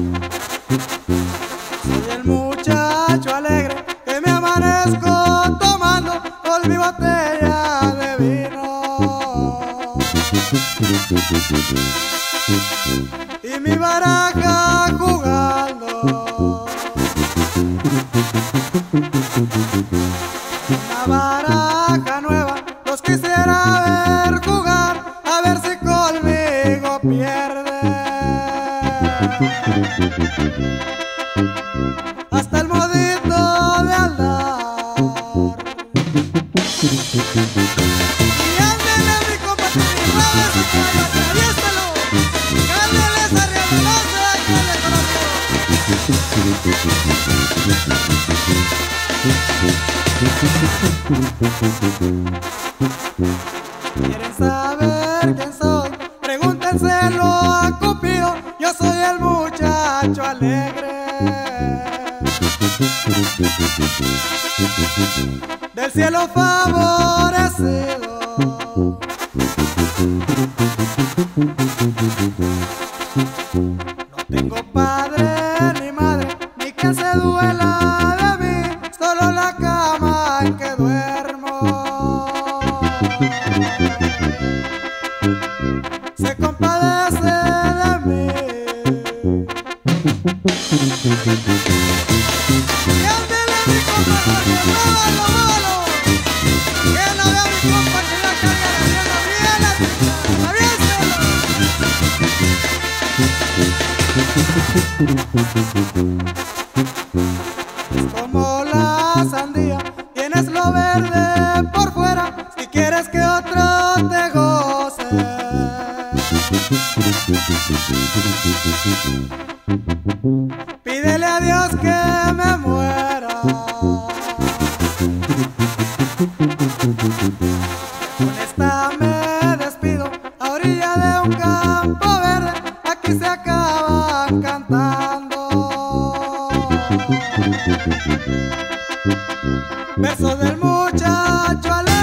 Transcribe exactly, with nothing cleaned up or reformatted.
Soy el muchacho alegre que me amanezco tomando por mi botella de vino y mi baraja jugando. Una baraja nueva los quisiera ver jugar, a ver si conmigo pierde. Hasta el modito de andar. Y ándele mi compa, y muévese caballo, atraviésalo. Cáleles arriba, no se cále con ¿quieren saber quién soy? Pregúntenselo a Cupido. Yo soy el muchacho alegre del cielo favorecido. No tengo padre ni madre, ni quien se duela de mí, solo la cama en que duermo se compadece de mí. Y ándele mi compa, muévalo, muévalo, que no vea mi compa que la carga la vienda bien así, aviéntelo. Es como la sandía, tienes lo verde por fuera, si quieres que otro te goce. Pídele a Dios que me muera. Con esta me despido, a orilla de un campo verde, aquí se acaban cantando versos del muchacho alegre.